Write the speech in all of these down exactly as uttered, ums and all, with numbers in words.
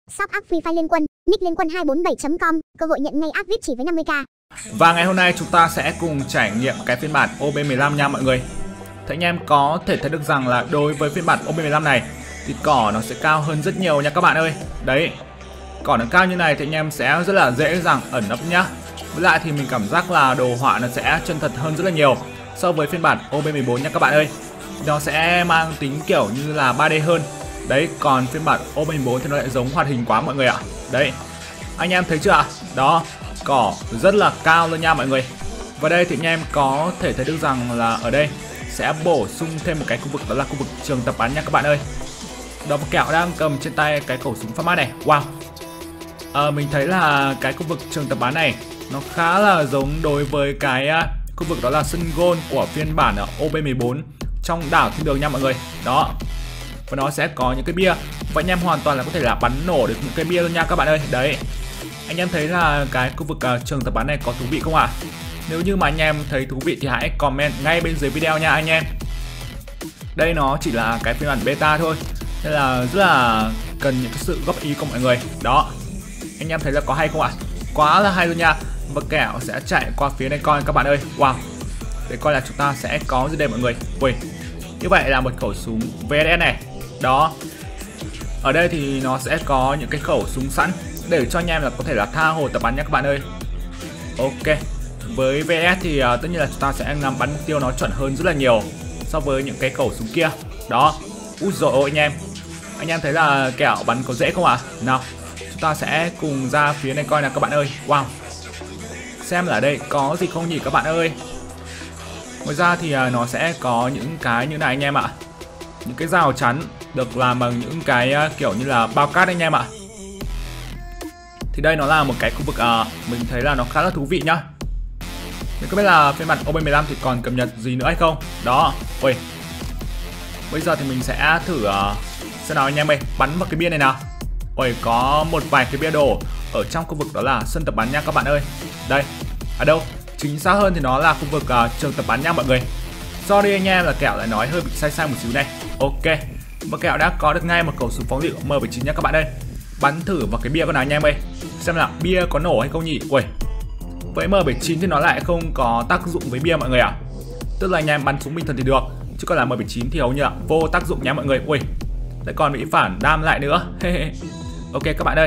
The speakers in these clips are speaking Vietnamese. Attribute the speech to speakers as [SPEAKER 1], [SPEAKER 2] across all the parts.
[SPEAKER 1] Shop app Free Fire Liên Quân, nick liên quân hai bốn bảy chấm com, cơ hội nhận ngay app vê i pê chỉ với năm mươi k.
[SPEAKER 2] Và ngày hôm nay chúng ta sẽ cùng trải nghiệm cái phiên bản O B mười lăm nha mọi người. Thì anh em có thể thấy được rằng là đối với phiên bản O B mười lăm này thì cỏ nó sẽ cao hơn rất nhiều nha các bạn ơi. Đấy, cỏ nó cao như này thì anh em sẽ rất là dễ dàng ẩn nấp nhá. Với lại thì mình cảm giác là đồ họa nó sẽ chân thật hơn rất là nhiều so với phiên bản O B mười bốn nha các bạn ơi. Nó sẽ mang tính kiểu như là ba D hơn. Đấy, còn phiên bản O B mười bốn thì nó lại giống hoạt hình quá mọi người ạ. Đấy, anh em thấy chưa ạ? Đó, cỏ rất là cao luôn nha mọi người. Và đây thì anh em có thể thấy được rằng là ở đây sẽ bổ sung thêm một cái khu vực, đó là khu vực trường tập bắn nha các bạn ơi. Đó, Kẹo đang cầm trên tay cái khẩu súng Pharmat này. Wow, à, mình thấy là cái khu vực trường tập bắn này nó khá là giống đối với cái uh, khu vực đó là sân golf của phiên bản O B mười bốn trong đảo thiên đường nha mọi người. Đó, và nó sẽ có những cái bia và anh em hoàn toàn là có thể là bắn nổ được những cái bia luôn nha các bạn ơi. Đấy, anh em thấy là cái khu vực uh, trường tập bắn này có thú vị không ạ? À? Nếu như mà anh em thấy thú vị thì hãy comment ngay bên dưới video nha anh em. Đây nó chỉ là cái phiên bản beta thôi, nên là rất là cần những cái sự góp ý của mọi người. Đó, anh em thấy là có hay không ạ? À? Quá là hay luôn nha. Và Kẹo sẽ chạy qua phía này coi các bạn ơi. Wow, để coi là chúng ta sẽ có gì đây mọi người. Ui, như vậy là một khẩu súng vê ét ét này. Đó, ở đây thì nó sẽ có những cái khẩu súng sẵn để cho anh em là có thể là tha hồ tập bắn nha các bạn ơi. Ok, với vê ét thì uh, tất nhiên là chúng ta sẽ làm bắn mục tiêu nó chuẩn hơn rất là nhiều so với những cái khẩu súng kia. Đó, úi dồi ôi anh em, anh em thấy là Kẹo bắn có dễ không ạ? À? Nào, chúng ta sẽ cùng ra phía này coi nào các bạn ơi. Wow, xem là ở đây có gì không nhỉ các bạn ơi. Ngoài ra thì uh, nó sẽ có những cái như này anh em ạ. Những cái rào chắn được làm bằng những cái uh, kiểu như là bao cát anh em ạ. Thì đây nó là một cái khu vực uh, mình thấy là nó khá là thú vị nhá. Nếu các biết là phiên bản O B mười lăm thì còn cập nhật gì nữa hay không? Đó, ui, bây giờ thì mình sẽ thử uh, xem nào anh em ơi, bắn vào cái bia này nào. Ôi, có một vài cái bia đồ ở trong khu vực đó là sân tập bắn nha các bạn ơi. Đây, ở đâu? Chính xác hơn thì nó là khu vực uh, trường tập bắn nha mọi người. Sorry anh em là Kẹo lại nói hơi bị sai sai một xíu này. Ok, và Kẹo đã có được ngay một khẩu súng phóng lựu M bảy chín nha các bạn ơi. Bắn thử vào cái bia con nào anh em ơi, xem là bia có nổ hay không nhỉ. Ui, với M bảy chín thì nó lại không có tác dụng với bia mọi người ạ. À? Tức là anh em bắn súng bình thường thì được, chứ còn là M bảy chín thì hầu như là vô tác dụng nha mọi người. Ui, lại còn bị phản đam lại nữa. Ok các bạn ơi,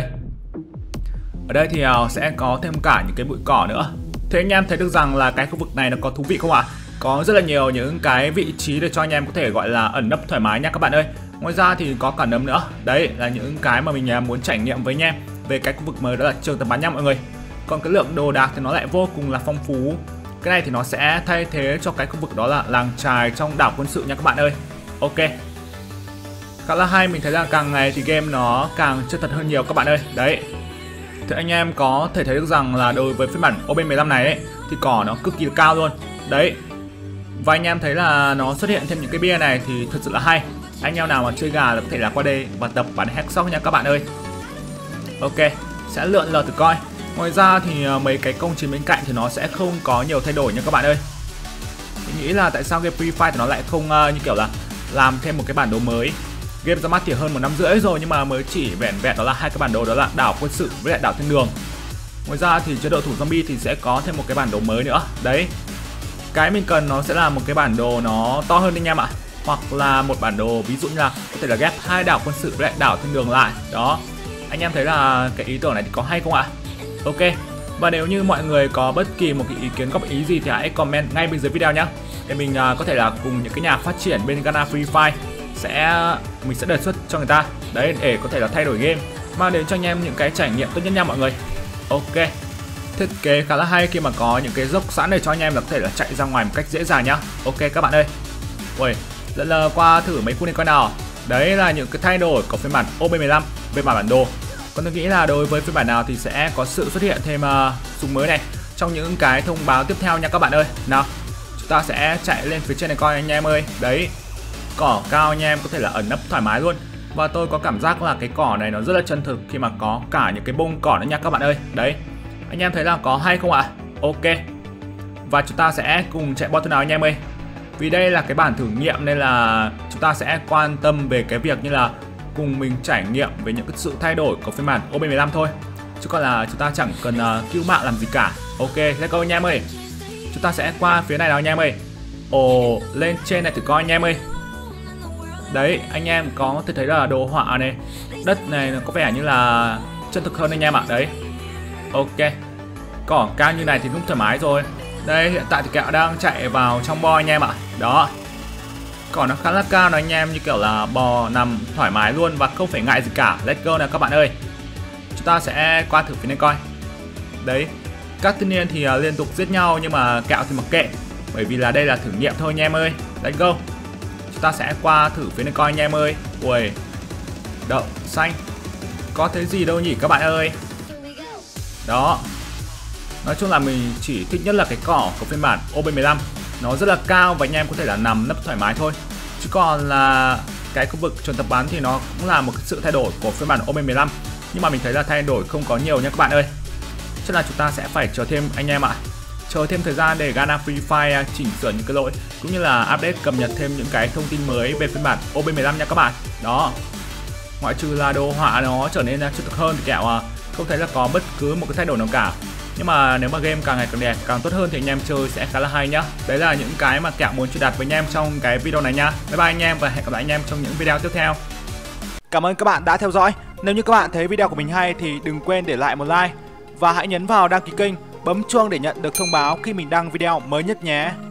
[SPEAKER 2] ở đây thì uh, sẽ có thêm cả những cái bụi cỏ nữa. Thế anh em thấy được rằng là cái khu vực này nó có thú vị không ạ? À? Có rất là nhiều những cái vị trí để cho anh em có thể gọi là ẩn nấp thoải mái nha các bạn ơi. Ngoài ra thì có cả nấm nữa. Đấy là những cái mà mình muốn trải nghiệm với anh em về cái khu vực mới, đó là trường tập bắn nha mọi người. Còn cái lượng đồ đạc thì nó lại vô cùng là phong phú. Cái này thì nó sẽ thay thế cho cái khu vực đó là làng chài trong đảo quân sự nha các bạn ơi. Ok, khá là hay, mình thấy là càng ngày thì game nó càng chân thật hơn nhiều các bạn ơi. Đấy, thì anh em có thể thấy được rằng là đối với phiên bản O B mười lăm này ấy, thì cỏ nó cực kỳ là cao luôn. Đấy, và anh em thấy là nó xuất hiện thêm những cái bia này thì thật sự là hay. Anh em nào mà chơi gà là có thể là qua đây và tập bắn headshot nha các bạn ơi. Ok, sẽ lượn lờ thử coi. Ngoài ra thì mấy cái công trình bên cạnh thì nó sẽ không có nhiều thay đổi nha các bạn ơi. Mình nghĩ là tại sao game Free Fire thì nó lại không uh, như kiểu là làm thêm một cái bản đồ mới. Game ra mắt thì hơn một năm rưỡi rồi nhưng mà mới chỉ vẹn vẹn đó là hai cái bản đồ, đó là đảo quân sự với lại đảo thiên đường. Ngoài ra thì chế độ thủ zombie thì sẽ có thêm một cái bản đồ mới nữa. Đấy, cái mình cần nó sẽ là một cái bản đồ nó to hơn anh em ạ. Hoặc là một bản đồ ví dụ như là có thể là ghép hai đảo quân sự với lại đảo thiên đường lại. Đó, anh em thấy là cái ý tưởng này thì có hay không ạ? Ok, và nếu như mọi người có bất kỳ một cái ý kiến góp ý gì thì hãy comment ngay bên dưới video nhé, để mình uh, có thể là cùng những cái nhà phát triển bên Ghana Free Fire sẽ mình sẽ đề xuất cho người ta đấy, để có thể là thay đổi game, mang đến cho anh em những cái trải nghiệm tốt nhất nha mọi người. Ok, thiết kế khá là hay khi mà có những cái dốc sẵn để cho anh em là có thể là chạy ra ngoài một cách dễ dàng nhá. Ok các bạn ơi, ui, dẫn lờ qua thử mấy khu này coi nào. Đấy là những cái thay đổi của phiên bản O B mười lăm về bản bản đồ. Còn tôi nghĩ là đối với phiên bản nào thì sẽ có sự xuất hiện thêm uh, súng mới này trong những cái thông báo tiếp theo nha các bạn ơi. Nào, chúng ta sẽ chạy lên phía trên này coi anh em ơi. Đấy, cỏ cao anh em có thể là ẩn nấp thoải mái luôn. Và tôi có cảm giác là cái cỏ này nó rất là chân thực khi mà có cả những cái bông cỏ nữa nha các bạn ơi. Đấy, anh em thấy là có hay không ạ? À? Ok, và chúng ta sẽ cùng chạy boss nào anh em ơi. Vì đây là cái bản thử nghiệm nên là chúng ta sẽ quan tâm về cái việc như là cùng mình trải nghiệm về những cái sự thay đổi của phiên bản O B mười lăm thôi. Chứ còn là chúng ta chẳng cần uh, cứu mạng làm gì cả. Ok, let's go anh em ơi. Chúng ta sẽ qua phía này nào anh em ơi. Ồ, lên trên này thử coi anh em ơi. Đấy, anh em có thể thấy là đồ họa này, đất này có vẻ như là chân thực hơn anh em ạ. Đấy, ok. Cỏ cao như này thì cũng thoải mái rồi. Đây, hiện tại thì kẹo đang chạy vào trong bo anh em ạ. Đó, cỏ nó khá là cao đó anh em, như kiểu là bò nằm thoải mái luôn và không phải ngại gì cả. Let's go nào các bạn ơi. Chúng ta sẽ qua thử phía này coi. Đấy, các thanh niên thì uh, liên tục giết nhau nhưng mà kẹo thì mặc kệ, bởi vì là đây là thử nghiệm thôi anh em ơi. Let's go. Chúng ta sẽ qua thử phía này coi anh em ơi. Ui, đậu xanh, có thấy gì đâu nhỉ các bạn ơi. Đó, nói chung là mình chỉ thích nhất là cái cỏ của phiên bản O B mười lăm. Nó rất là cao và anh em có thể là nằm nấp thoải mái thôi. Chứ còn là cái khu vực chuồng tập bắn thì nó cũng là một cái sự thay đổi của phiên bản O B mười lăm. Nhưng mà mình thấy là thay đổi không có nhiều nha các bạn ơi. Chắc là chúng ta sẽ phải chờ thêm anh em ạ. Chờ thêm thời gian để Ghana Free Fire chỉnh sửa những cái lỗi cũng như là update cập nhật thêm những cái thông tin mới về phiên bản O B mười lăm nha các bạn. Đó, ngoại trừ là đồ họa nó trở nên chân thực hơn thì kẹo à, không thấy là có bất cứ một cái thay đổi nào cả. Nhưng mà nếu mà game càng ngày càng đẹp, càng tốt hơn thì anh em chơi sẽ khá là hay nhá. Đấy là những cái mà kẹo muốn truyền đạt với anh em trong cái video này nha. Bye bye anh em và hẹn gặp lại anh em trong những video tiếp theo.
[SPEAKER 3] Cảm ơn các bạn đã theo dõi. Nếu như các bạn thấy video của mình hay thì đừng quên để lại một like và hãy nhấn vào đăng ký kênh, bấm chuông để nhận được thông báo khi mình đăng video mới nhất nhé.